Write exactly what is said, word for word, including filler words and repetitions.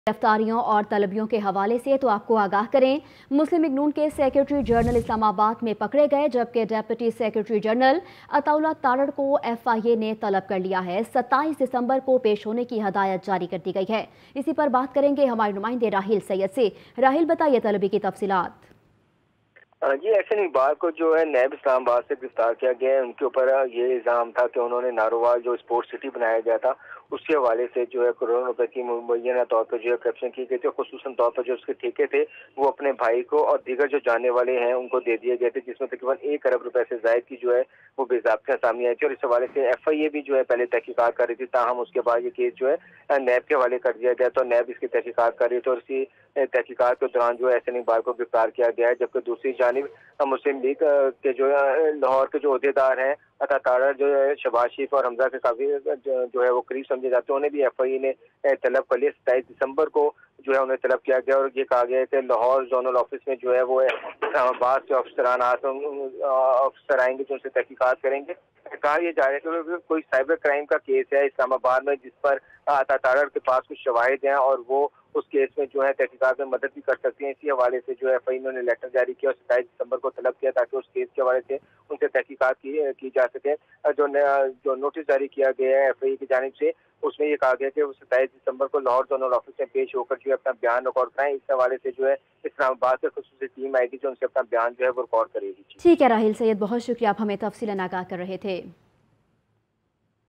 गिरफ्तारियों और तलबियों के हवाले से तो आपको आगाह करें। मुस्लिम लीग नून के सेक्रेटरी जनरल इस्लामाबाद में पकड़े गए, जबकि deputy secretary general Ataullah Tarar को एफ आई ए ने तलब कर लिया है। सत्ताईस दिसंबर को पेश होने की हदायत जारी कर दी गई है। इसी पर बात करेंगे हमारे नुमाइंदे राहिल सैयद से। राहिल, बताइए तलबी की तफसीलात। जी, एहसन इकबाल को जो है नैब इस्लामाबाद से गिरफ्तार किया गया है। उनके ऊपर ये इल्ज़ाम था कि उन्होंने नारोवाल जो स्पोर्ट्स सिटी बनाया गया था उसके हवाले से जो है करोड़ों रुपए की मुबैना तौर पर जो है करप्शन की गई थी। खुसूसन तौर पर जो उसके ठेके थे वो अपने भाई को और दीगर जो जानने वाले हैं उनको दे दिए गए थे, जिसमें तकरीबन एक अरब रुपए से जायद की जो है वो बेज़ाब्तियां सामने आई थी। और इस हवाले से एफ आई ए भी जो है पहले तहकीकात कर रही थी, ताहम उसके बाद ये केस जो है नैब के हवाले कर दिया गया। तो नैब इसकी तहकीकात कर रही थी और इसी तहकीकात के दौरान जो है एहसन इकबाल को गिरफ्तार किया गया है। जबकि दूसरी जानिब मुस्लिम लीग के जो लाहौर के जो अहदेदार हैं अता तारड़, जो है शहबाज शरीफ और हमजा के काफी जो है वो करीब समझे जाते हैं, उन्हें भी एफ आई ए ने तलब कर लिया। सत्ताईस दिसंबर को जो है उन्हें तलब किया गया और ये कहा गया है कि लाहौर जोनल ऑफिस में जो है वो इस्लामाबाद के अफसरान अफसर आएंगे जो उनसे तहकीकात करेंगे। कहा यह जा रहा है कि कोई साइबर क्राइम का केस है इस्लामाबाद में जिस पर अता तारड़ के पास कुछ शवाहिद हैं और वो उस केस में जो है तहकीकात में मदद भी कर सकती हैं। इसी हवाले से जो है एफ आई ए ने लेटर जारी किया और सत्ताईस दिसंबर को तलब किया ताकि उस केस के हवाले से उनसे तहकीकात की की जा सके। जो जो नोटिस जारी किया गया है एफ आई ए की जानिब से उसमें ये कहा गया कि वो सत्ताईस दिसंबर को लाहौर जोनल ऑफिस में पेश होकर जो है अपना बयान रिकॉर्ड कराएं। इस हवाले से जो है इस्लामाबाद से खुसूसी टीम आएगी जो उनसे अपना बयान जो है वो रिकॉर्ड करेगी। ठीक है राहिल सैयद, बहुत शुक्रिया, आप हमें तफसीलन आगाह कर रहे थे।